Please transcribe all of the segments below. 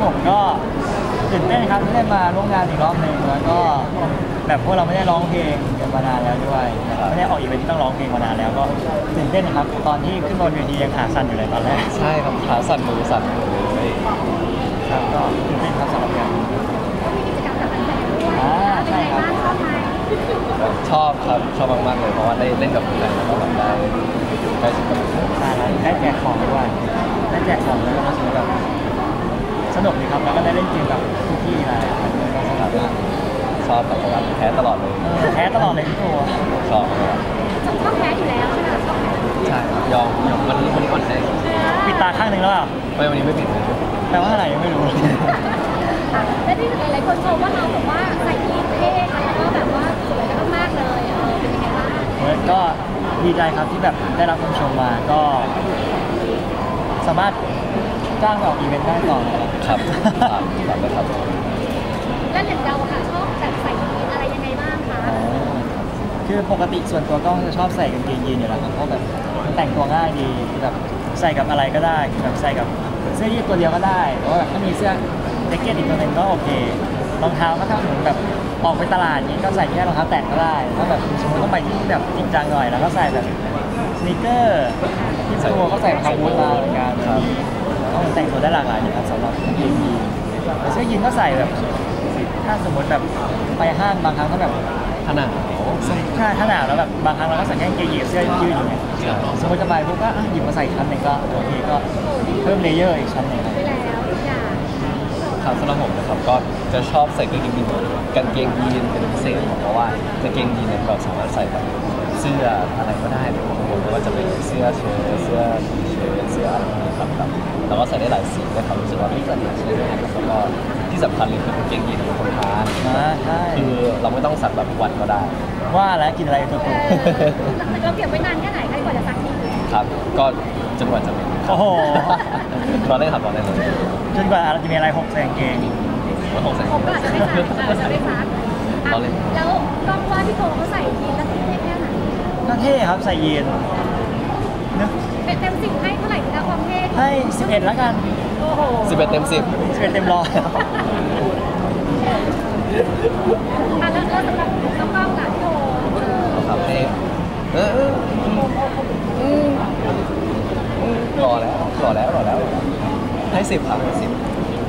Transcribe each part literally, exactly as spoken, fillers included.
ผมก็ตื่นเต้นครับที่ได้มาร่วมงานอีกรอบหนึ่งแล้วก็แบบพวกเราไม่ได้ร้องเพลงกันมานานแล้วด้วยไม่ได้ออกอีเวนต์ที่ต้องร้องเพลงมานานแล้วก็ตื่นเต้นนะครับตอนที่ขึ้นบนเวทียังขาสั่นอยู่เลยตอนแรกใช่ครับขาสั่นมือสั่นเลยครับก็ตื่นเต้นครับสำหรับงานมีกิจกรรมกับแฟนๆด้วยเป็นไงบ้างชอบไหมชอบครับชอบมากๆเลยเพราะว่าได้เล่นกับแฟนแล้วก็แบบได้ได้ชิมกับแฟนใช่ได้แจกของด้วยได้แจกของแล้วก็รู้สึกแบบสนุกดีครับแล้วก็ได้เล่นเกมกับพี่ๆอะไรก็สนุกมากชอบตลอดแพ้ตลอดเลยแพ้ตลอดเลยพี่ตัวชอบตลอดชอบแพ้อยู่แล้วใช่ไหมชอบแพ้ใช่ยอมยอมวันนี้วันนี้อ่อนใจปิดตาข้างหนึ่งแล้วอ่ะไม่วันนี้ไม่ปิดแปลว่าอะไรยังไม่รู้และที่หลายๆคนชมว่าเราแบบว่าใส่ยีนเท่แล้วก็แบบว่าสวยกันมากเลยเออเป็นยังไงบ้างก็ดีใจครับที่แบบได้รับคำชมมาก็สามารถจ้างไปออกอีเวนต์ได้ต่อครับครับครับเลยครับแล้วอย่างเราค่ะชอบแบบใส่ยีนอะไรยังไงบ้างคะคือปกติส่วนตัวก็จะชอบใส่กางเกงยีนอยู่แล้วครับเพราะแบบแต่งตัวง่ายดีแบบใส่กับอะไรก็ได้แบบใส่กับเสื้อยืดตัวเดียวก็ได้หรือว่าถ้ามีเสื้อแจ็คเก็ตอีกตัวนึงก็โอเครองเท้าก็ถ้าเหมือนแบบออกไปตลาดนี้ก็ใส่แค่รองเท้าแตะก็ได้ถ้าแบบสมมติต้องไปที่แบบจริงจังหน่อยแล้วก็ใส่แบบสนีกเกอร์ที่ตัวก็ใส่รองเท้าบูทมาเหมือนกันก็แต่งตัวได้หลากหลายนะครับสำหรับกางเกงยีนเสื้อยีนก็ใส่แบบถ้าสมมติแบบไปห้างบางครั้งก็แบบขนาดถ้าถ้าหนาวแล้วแบบบางครั้งเราก็ใส่แค่กางเกงยีนเสื้อยืดอยู่ไงสมมติจะไปพวกก็หยิบมาใส่ชั้นหนึ่งก็โอเคก็เพิ่มเลเยอร์อีกชั้นหนึ่งไปแล้วทุกอย่างครับสำหรับผมนะครับก็จะชอบใส่กางเกงยีนกางเกงยีนเป็นพิเศษเพราะว่ากางเกงยีนเนี่ยเราสามารถใส่แบบเสื้ออะไรก็ได้เลยไม่ว่าจะเป็นเสื้อเชิ้ตเสื้อทีเชิ้ตเสื้ออะไรนะครับแบบแล้วก็ใส่ได้หลายสีนะครับรู้สึกว่าไม่ใส่หลายสีเลยแล้วก็ที่สำคัญเลยคือกางเกงยีนเป็นคนทานคือเราไม่ต้องซักแบบวันก็ได้ว่าแล้วกินอะไรตัวตัวเราเก็บไว้นานแค่ไหนคะกว่าจะซักทีครับก็จนกว่าจะเป็นโอ้โหตอนแรกครับตอนแรกเลยจนกว่าจะมีอะไรหกใส่กางเกงหกใส่ผมก็อาจจะไม่ซักอาจจะไม่ซักแล้วต้องว่าพี่โตเขาใส่ยีนแล้วเท่แค่ไหนก็เท่ครับใส่ยีนนึกเต็มสิบให้เท่าไหร่คะความเท่ให้สิบเอ็ดแล้วกันโอ้โหสิบเอ็ดเต็มสิบสิบเอ็ดเต็มร้อยอ่ะแล้วแล้วสำหรับน้องกล้องล่ะพี่โตครับเท่เออรอแล้วรอแล้วรอแล้วให้สิบครับให้สิบ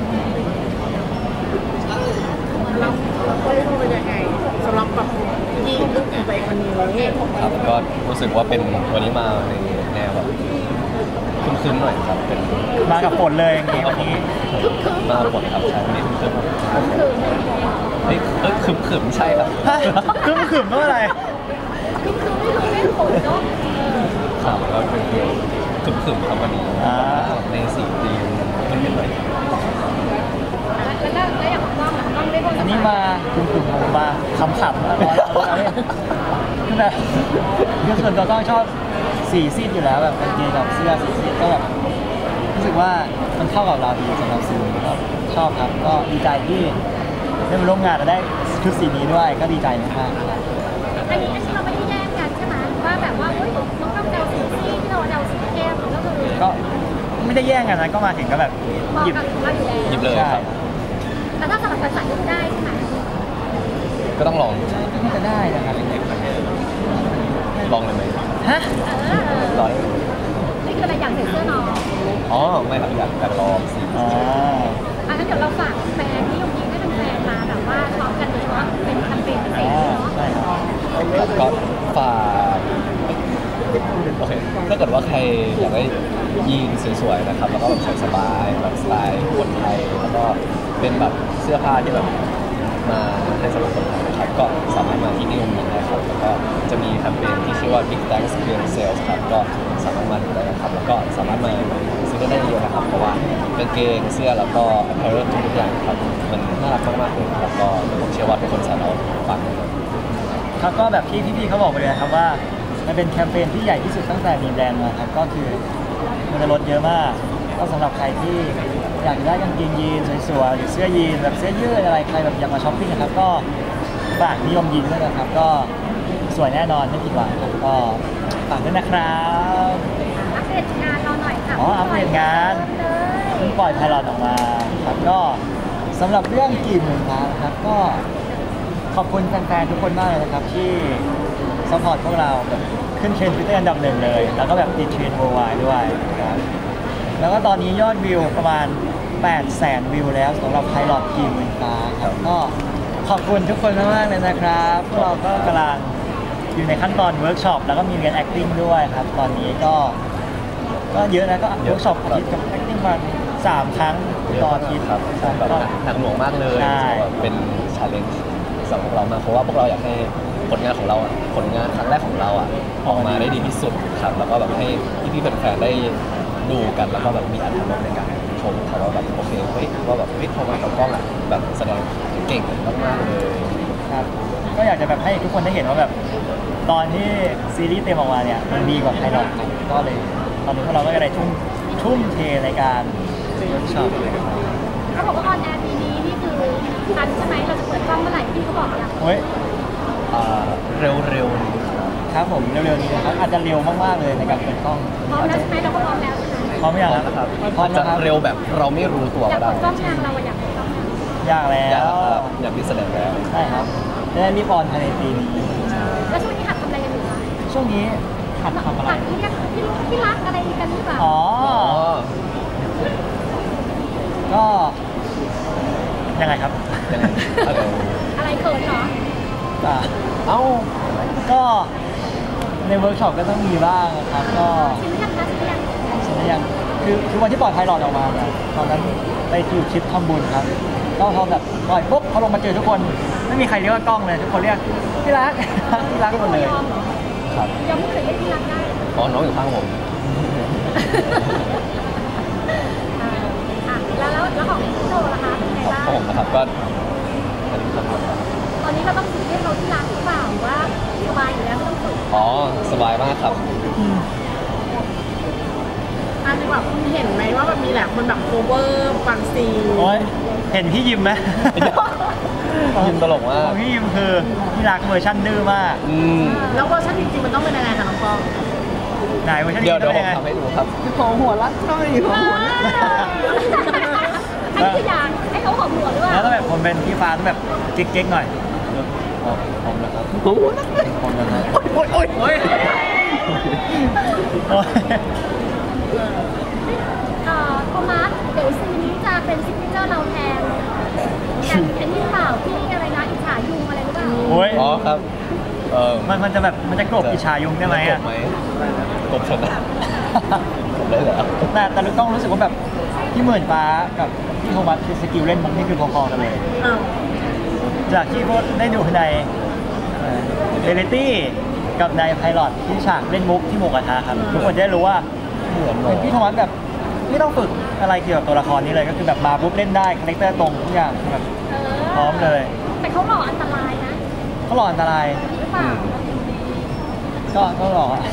เราเราได้รู้เป็นยังไงสำหรับแบบยีนลุคของตัวเองวันนี้ครับก็รู้สึกว่าเป็นวันนี้มาในแนวแบบคึ้มๆหน่อยครับเป็นมากับฝนเลยอย่างงี้วันนี้มาฝนครับใช่วันนี้คึ้มๆเฮ้ยเอ้ยคึ้มๆใช่ครับคึ้มคึ้มๆอะไรคึ้มๆไม่รู้ไม่ฝนเนาะครับก็เป็นคึ้มๆครับวันนี้ในสีดีมันเป็นหน่อยแล้วแล้วแล้วอย่างน้องน้องได้พูดอันนี้มาคึ้มๆผมมาขำๆแล้วร้อยเอาเลยคือแบบคือส่วนตัวก็ชอบสีซีดอยู่แล้วแบบกางเกงกับเสื้อสีซีดก็แบบรู้สึกว่ามันเข้ากับเราดีสำหรับสีก็ชอบครับก็ดีใจที่ได้มาร่วมงานและได้ชุดสีนี้ด้วยก็ดีใจมากๆอันนี้อันนี้เราไม่ได้แย่งกันใช่ไหมว่าแบบว่าเฮ้ยน้องต้องเดาสีซีที่เราเดาสีเข้มก็คือก็ไม่ได้แย่งกันนะก็มาถึงก็แบบหยิบหยิบเลยครับแต่ถ้าสำหรับภาษาญี่ปุ่นได้ใช่ไหมก็ต้องลองน่าจะได้นะครับลองเลยไหมฮะลองนี่คืออะไรอยากใส่เสื้อน้องอ๋อไม่ครับอยากอยากลองสิอ๋ออ่ะงั้นเดี๋ยวเราฝากแฟนที่ยงยิงให้เป็นแฟนมาแบบว่าชอบกันโดยเฉพาะเป็นแคมเปญพิเศษเนาะใช่ครับก็ฝากโอเคถ้าเกิดว่าใครอยากได้ยีนสวยๆนะครับแล้วก็แบบใส่สบายแบบสไตล์คนไทยแล้วก็เป็นแบบเสื้อผ้าที่แบบมาให้สำหรับคนไทยนะครับก็สามารถมาที่นิยมยินได้ครับแล้วก็จะมีแคมเปญที่ชื่อว่า Big Thanks Clearance Sales ครับก็สามารถมาดูได้นะครับแล้วก็สามารถมาซื้อได้เยอะนะครับเพราะว่ากางเกงเสื้อแล้วก็ apparel ทุกอย่างครับมันน่ารักมากๆเลยแล้วก็ผมเชื่อว่าทุกคนใส่แล้วฟังครับก็แบบที่พี่ๆเขาบอกไปเลยครับว่ามันเป็นแคมเปญที่ใหญ่ที่สุดตั้งแต่มีแบรนด์มาครับก็คือมันจะลดเยอะมากก็สำหรับใครที่อยากได้กางเกงยีนสวยๆหรือเสื้อยีนแบบเสื้อยืดอะไรใครแบบอยากมาช้อปปิ้งนะครับก็ฝากนิยมยีนด้วยนะครับก็สวยแน่นอนไม่ผิดหวังครับก็ฝากด้วยนะครับอัปเดตงานเราหน่อยค่ะอ๋ออัปเดตงานเลยพิ่งปล่อยไพลอตออกมาครับก็สำหรับเรื่องกี่หมื่นฟ้านะครับก็ขอบคุณแฟนๆทุกคนมากเลยนะครับที่ซัพพอร์ตพวกเราแบบขึ้นเทรนด์ทวิตเตอร์อันดับหนึ่งเลย แล้วก็แบบติดเทรนด์ worldwide ด้วยครับแล้วก็ตอนนี้ยอดวิวประมาณแปดแสนวิวแล้วสำหรับไพลอตกี่หมื่นฟ้าครับก็ขอบคุณทุกคนมากๆเลยนะครับพวกเราก็กำลังอยู่ในขั้นตอนเวิร์กช็อปแล้วก็มีเรียน acting ด้วยครับตอนนี้ก็ก็เยอะนะก็เวิร์กช็อปอาทิตย์กับ acting มาสามครั้งต่ออาทิตย์ครับแบบก็หนักหน่วงมากเลยใช่เป็นชาเลนจ์สำหรับพวกเรามากเพราะว่าพวกเราอยากให้ผลงานของเราอ่ะผลงานครั้งแรกของเราอ่ะออกมาได้ดีที่สุดครับแล้วก็แบบให้พี่ๆแฟนๆได้ดูกันแล้วก็แบบมีอรรถรสในการชมเขาว่าแบบโอเคเฮ้ยว่าแบบเฮ้ยพอมากับกล้องอ่ะแบบแสดงเก่งมากๆเลยครับก็อยากจะแบบให้ทุกคนได้เห็นว่าแบบตอนที่ซีรีส์เต็มออกมาเนี่ยมันดีกว่าไพลอตครับก็เลยตอนนี้พวกเราก็เลยทุ่มทุ่มเทในการเวิร์กช็อปเขาบอกว่าออนแอร์ปีนี้นี่คือทันใช่ไหมเราจะเปิดกล้องเมื่อไหร่พี่เขาบอกยังเฮ้ยอ่าเร็วๆนี้ครับครับผมเร็วๆนี้นะครับอาจจะเร็วมากๆเลยในการเปิดกล้องพร้อมแล้วใช่ไหมเราก็พร้อมแล้วใช่ไหมพร้อมหรือยังพร้อมคนะครัรับบ พร้อมจะนะครับเร็วแบบเราไม่รู้ตัวอยาก็กได้เปิดกล้องยังเราอะอยากเปิดกล้องยังยากแล้อยากวครับอยากมีแสดงแล้วใช่ครับจะได้รีบออนภายในปีนี้แล้วช่วงนี้หัดทำอะไรกันอยู่คะช่วงนี้หัดทำอะไรหัดที่เรียกที่ที่รักอะไรกันหรือเปล่าอ๋ออ๋อก็ยังไงครับยังไงอะไรอะไรเขินเหรออ่ะเอ้าก็ในเวิร์กช็อปก็ต้องมีบ้างครับก็ชิมหรือยังคะชิมหรือยังใช่ไหมยังคือคือวันที่ปล่อยไพลอตออกมาเนี่ยตอนนั้นไปอยู่ทริปทำบุญครับก็พอแบบปล่อยปุ๊บพอลงมาเจอทุกคนไม่มีใครเรียกว่ากล้องเลยทุกคนเรียกที่รัก ที่รักหมดเลยยอมเหรอครับยอมไม่เคยเรียกที่รักได้อ๋อน้องอยู่ข้างผมอ่าอ่ะแล้วแล้วแล้วของพี่โจล่ะคะเป็นไงครับบ้างผมนะครับก็อันนี้ครับตอนนี้เราต้องฝึกเรียกเขาที่รักหรือเปล่าหรือว่าสบายอยู่แล้วไม่ต้องฝึกอ๋อสบายมากครับอันนี้แบบคุณเห็นไหมว่าแบบมีหลายคนแบบโคเวอร์บางซีนโอ้ยเห็นพี่ยิมไหมยิมตลกมากของพี่ยิมคือที่รักเวอร์ชันดื้อมากอืมแล้วเวอร์ชันจริงๆมันต้องเป็นยังไงคะน้องปองไหนเวอร์ชันเดี๋ยวดื้เดี๋ยวอผมเป็นยังไงทำให้ดูครับขอหัวรัดหน่อยขอหัวรัดอันนี้คืออย่างให้เขาหอมหัวหรือเปล่าแล้วต้องแบบผมเป็นพี่ฟ้าต้องแบบเก๊กๆหน่อยผมนะครับโอ้โหผมนะครับโอ๊ยโอ๊ยโอ๊ยโอ้ยเอ่อโทมัสเดี๋ยวซีนนี้จะเป็นซิกเนเจอร์เราแทนแทนแทนที่เปล่าที่อะไรนะอิจฉายุงอะไรหรือเปล่าโอ้ยอ๋อครับเออมันมันจะแบบมันจะกลบอิจฉายุงได้ไหมกอ่ะบไหมกบชนะกบได้แล้วแต่แต่ต้องรู้สึกว่าแบบพี่หมื่นฟ้ากับพี่โทมัสคือสกิลเล่นมุกนี่คือพอๆกันเลยอ้าวจากที่พวกได้ดูในเรลิตี้กับในไพลอตที่ฉากเล่นมุกที่หมูกระทะครับทุกคนจะได้รู้ว่าเหมือนเป็นพี่โทมัสแบบไม่ต้องฝึกอะไรเกี่ยวกับตัวละครนี้เลยก็คือแบบมาปุ๊บเล่นได้คาแรคเตอร์ตรงทุกอย่างแบบเออพร้อมเลยแต่เขาหล่ออันตรายนะเขาหล่ออันตรายหรือเปล่าก็ก็หล่ออะ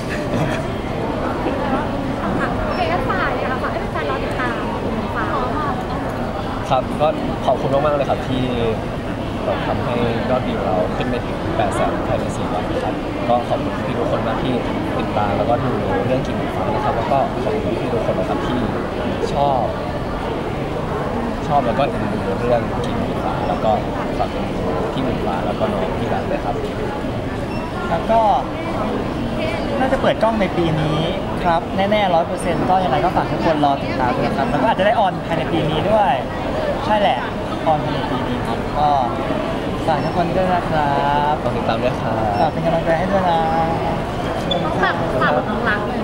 ค่ะโอเคก็ฝากเลยค่ะฝากให้แฟนๆรอติดตามฝากครับก็ขอบคุณมากๆเลยครับที่แบบทำให้ยอดวิวเราขึ้นไปถึงแปดแสนภายในสี่วันครับก็ขอบคุณพี่ทุกคนมากที่ติดตามแล้วก็ดูเรื่องกิ่งหมูฟ้านะครับแล้วก็ขอบคุณพี่ทุกคนนะครับที่ชอบ ชอบแล้วก็เอ็นดูเรื่องกิ่งหมูฟ้าแล้วก็ฝากเอ็นดูพี่หมูฟ้าแล้วก็น้องพี่รักด้วยครับแล้วก็น่าจะเปิดกล้องในปีนี้ครับแน่ๆร้อยเปอร์เซ็นต์ก็ยังไงก็ฝากทุกคนรอติดตามด้วยนะครับแล้วก็อาจจะได้ออนภายในปีนี้ด้วย ใช่แหละออนภายในปีนี้ครับก็ฝากทุกคนด้วยนะครับต้องติดตามด้วยครัฝากบเป็นกำลังใจให้ด้วยนะต้องฝากฝากน้องรักเลย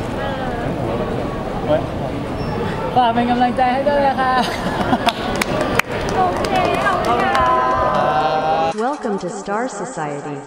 เฮ้ยฝากเป็นกำลังใจให้ด้วยนะครับโอเคขอบคุณค่ะ Welcome to Star Society.